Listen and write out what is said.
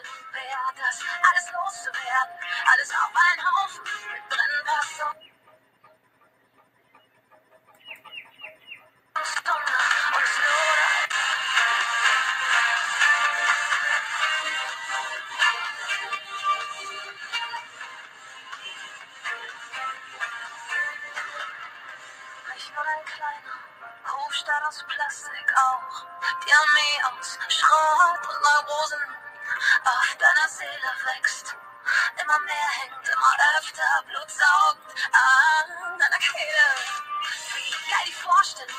und Bär, das alles loszuwerden, alles auf einen Haufen mit Brennwasser und Stunde und es nur nicht nur ein kleiner Hofstaat aus Plastik, auch die Armee aus Schrott und Neurosen auf deiner Seele wächst. Immer mehr hängt, immer öfter, Blut saugt an deiner Kehle. Wie geil die Vorstellung,